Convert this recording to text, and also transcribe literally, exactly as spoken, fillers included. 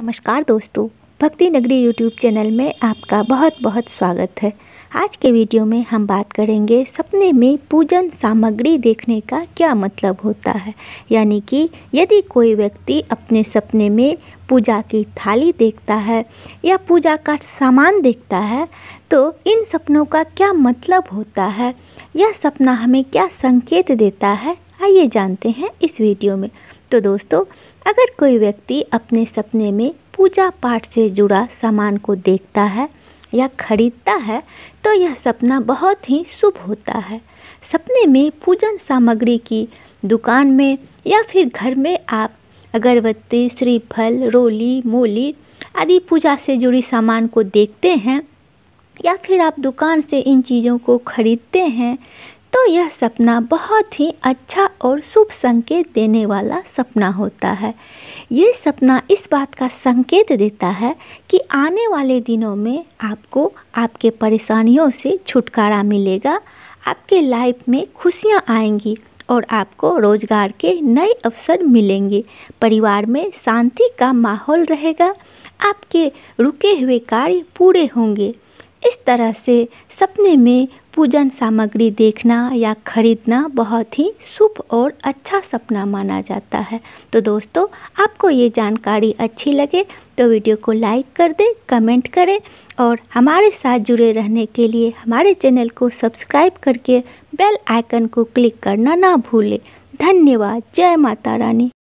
नमस्कार दोस्तों, भक्ति नगरी यूट्यूब चैनल में आपका बहुत बहुत स्वागत है। आज के वीडियो में हम बात करेंगे सपने में पूजन सामग्री देखने का क्या मतलब होता है। यानी कि यदि कोई व्यक्ति अपने सपने में पूजा की थाली देखता है या पूजा का सामान देखता है तो इन सपनों का क्या मतलब होता है, यह सपना हमें क्या संकेत देता है, आइए जानते हैं इस वीडियो में। तो दोस्तों, अगर कोई व्यक्ति अपने सपने में पूजा पाठ से जुड़ा सामान को देखता है या खरीदता है तो यह सपना बहुत ही शुभ होता है। सपने में पूजन सामग्री की दुकान में या फिर घर में आप अगरबत्ती, श्रीफल, रोली, मूली आदि पूजा से जुड़ी सामान को देखते हैं या फिर आप दुकान से इन चीज़ों को खरीदते हैं तो यह सपना बहुत ही अच्छा और शुभ संकेत देने वाला सपना होता है। ये सपना इस बात का संकेत देता है कि आने वाले दिनों में आपको आपके परेशानियों से छुटकारा मिलेगा, आपके लाइफ में खुशियाँ आएंगी और आपको रोजगार के नए अवसर मिलेंगे। परिवार में शांति का माहौल रहेगा, आपके रुके हुए कार्य पूरे होंगे। इस तरह से सपने में पूजन सामग्री देखना या खरीदना बहुत ही शुभ और अच्छा सपना माना जाता है। तो दोस्तों, आपको ये जानकारी अच्छी लगे तो वीडियो को लाइक कर दें, कमेंट करें और हमारे साथ जुड़े रहने के लिए हमारे चैनल को सब्सक्राइब करके बेल आइकन को क्लिक करना ना भूलें। धन्यवाद। जय माता रानी।